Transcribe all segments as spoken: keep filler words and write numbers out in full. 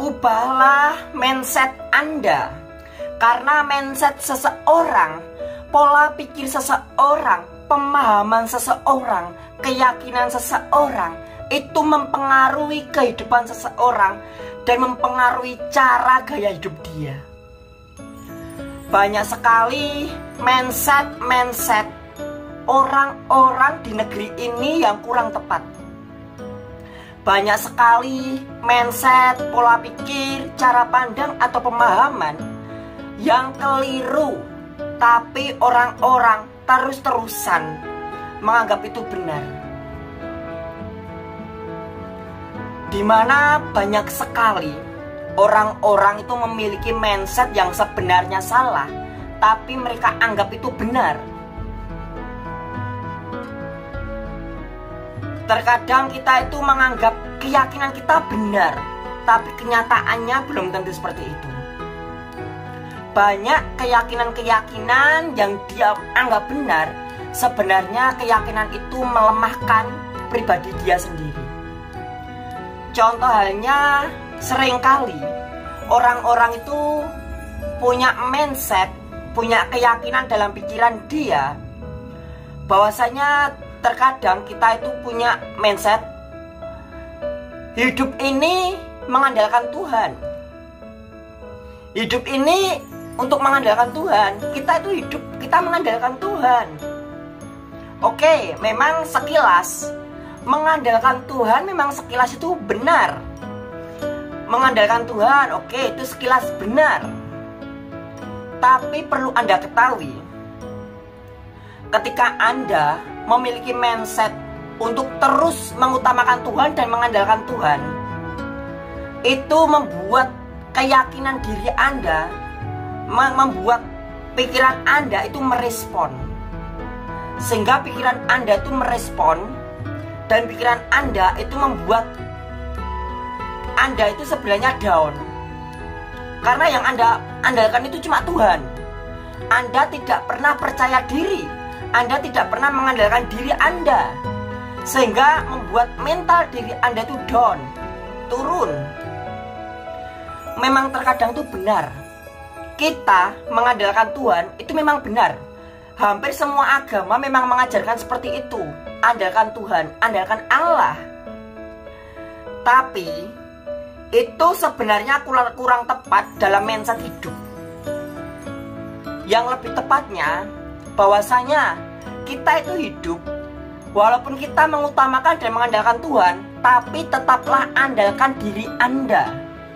Ubahlah mindset Anda, karena mindset seseorang, pola pikir seseorang, pemahaman seseorang, keyakinan seseorang itu mempengaruhi kehidupan seseorang dan mempengaruhi cara gaya hidup dia. Banyak sekali mindset-mindset orang-orang di negeri ini yang kurang tepat. Banyak sekali mindset, pola pikir, cara pandang atau pemahaman yang keliru, tapi orang-orang terus-terusan menganggap itu benar. Dimana banyak sekali orang-orang itu memiliki mindset yang sebenarnya salah, tapi mereka anggap itu benar. Terkadang kita itu menganggap keyakinan kita benar, tapi kenyataannya belum tentu seperti itu. Banyak keyakinan-keyakinan yang dia anggap benar, sebenarnya keyakinan itu melemahkan pribadi dia sendiri. Contoh halnya, seringkali orang-orang itu punya mindset, punya keyakinan dalam pikiran dia bahwasanya terkadang kita itu punya mindset hidup ini mengandalkan Tuhan. Hidup ini untuk mengandalkan Tuhan. Kita itu hidup, kita mengandalkan Tuhan. Oke, memang sekilas mengandalkan Tuhan, memang sekilas itu benar. Mengandalkan Tuhan, oke, itu sekilas benar. Tapi perlu Anda ketahui, ketika Anda memiliki mindset untuk terus mengutamakan Tuhan dan mengandalkan Tuhan, itu membuat keyakinan diri Anda, membuat pikiran Anda itu merespon. Sehingga pikiran Anda itu merespon, dan pikiran Anda itu membuat Anda itu sebenarnya down. Karena yang Anda andalkan itu cuma Tuhan. Anda tidak pernah percaya diri, Anda tidak pernah mengandalkan diri Anda, sehingga membuat mental diri Anda itu down, turun. Memang terkadang itu benar, kita mengandalkan Tuhan itu memang benar. Hampir semua agama memang mengajarkan seperti itu, andalkan Tuhan, andalkan Allah. Tapi itu sebenarnya kurang, kurang tepat dalam mindset hidup. Yang lebih tepatnya, bahwasanya kita itu hidup, walaupun kita mengutamakan dan mengandalkan Tuhan, tapi tetaplah andalkan diri Anda.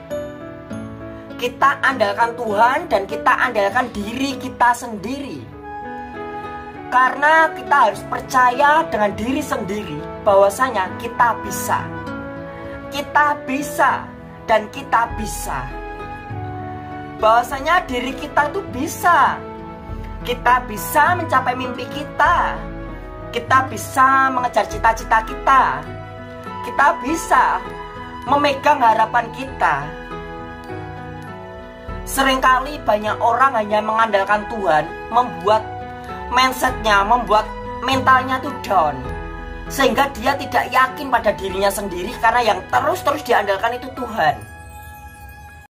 Kita andalkan Tuhan dan kita andalkan diri kita sendiri. Karena kita harus percaya dengan diri sendiri bahwasanya kita bisa. Kita bisa dan kita bisa. Bahwasanya diri kita itu bisa. Kita bisa mencapai mimpi kita. Kita bisa mengejar cita-cita kita. Kita bisa memegang harapan kita. Seringkali banyak orang hanya mengandalkan Tuhan, membuat mindsetnya, membuat mentalnya itu down, sehingga dia tidak yakin pada dirinya sendiri, karena yang terus-terus diandalkan itu Tuhan.